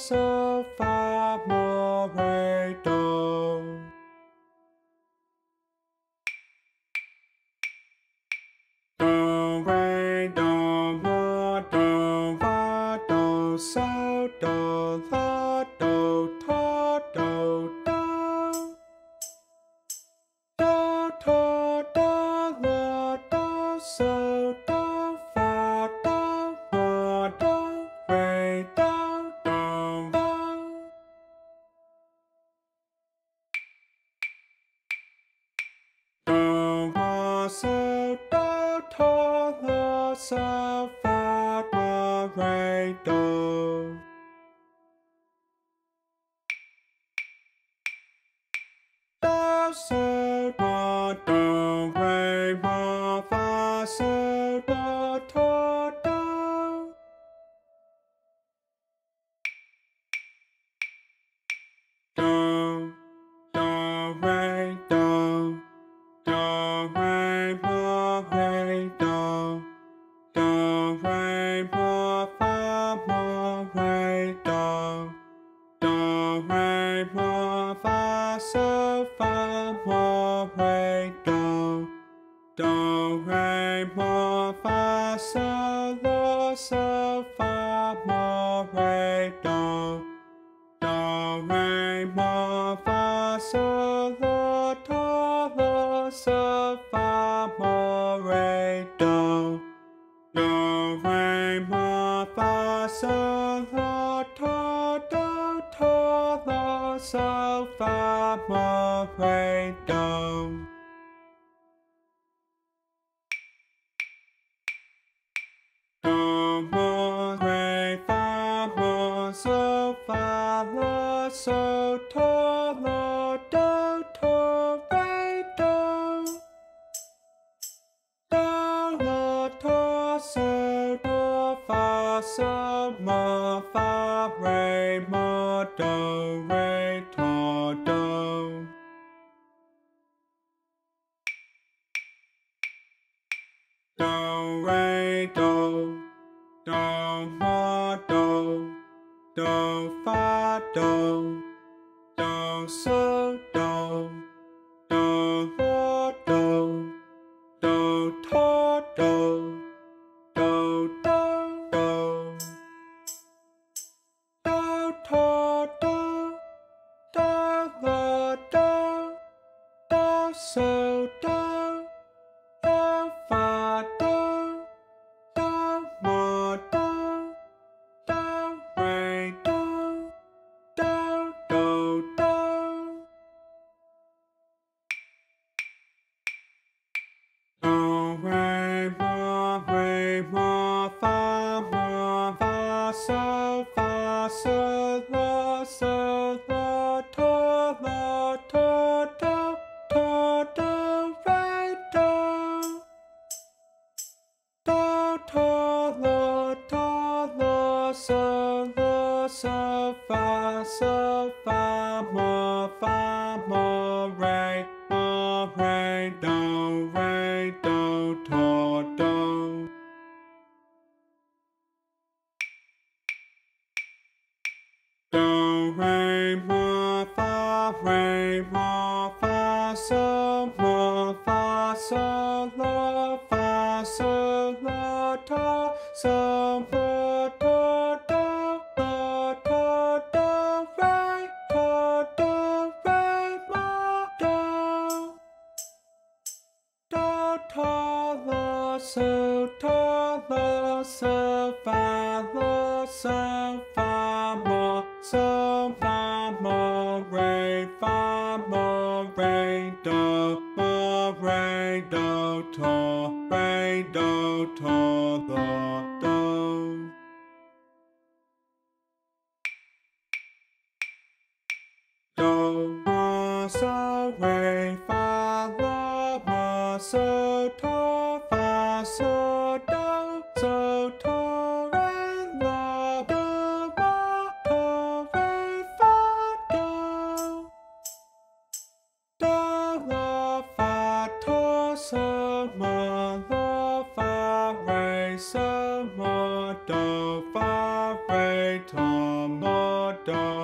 so, fa, mo, re, do. Do, re, do, mo, do, fa, do, so, do, la, do, ta, do, do. Do, ta, da, la, do, so, do, fa, do, mo, do, re, do, do, do. Do, fa, so, do, ta, la, so, fa, mo, re, do. Do, so, mo, do, re, mo, fa, so, do, ta, do. Do, do, re, do. Do, re, mo, re, do. Do, re, mo, fa, mo, re, do. Do, re, mo, fa, so, fa, mo, re, do. Do, re, mo, fa, so, la, so, fa, mo, re, do. Do, re, mo, fa, so, la, ta, la, so, fa, mo, re, do. Do, re, mo, fa, so, la, ta, do, ta, la, so, fa, mo, re, do. Do, mo, re, fa, mo, so, fa, la, so, ta, la, do, ta, re, do. Do, la, ta, so, do, fa, so, mo, fa, re, mo, do, re, ta, do. Do, re, do. Do, mo, do. Do, fa, do. Do, so, do. Do, la, do. Do, ta, do. Do, do, do. Do, ta, do. Do, la, do. Do, so, do. Do, fa, do. Do, mo, do. Do, re, do. Do, do, do. Do, re, mo, fa, so, la, so, la, ta, do, ta, do, re, do. Do, ta, la, so, fa, mo, re, do, ta, do. Do, re, mo, fa, so, la, ta, so, mo, ta, do, la, ta, do, re, ta, do, re, mo, do. Do, ta, la, so, fa, la, so, fa, mo, re, do, ta, re, do, ta, la, do. Do, mo, so, re, fa, la, mo, so, ta, fa, so, do, so, ta, re, la, do, mo, ta, re, fa, do. Do, la, fa, ta, so, mo, la, fa, re, so, mo, do, fa, re, ta, mo, do.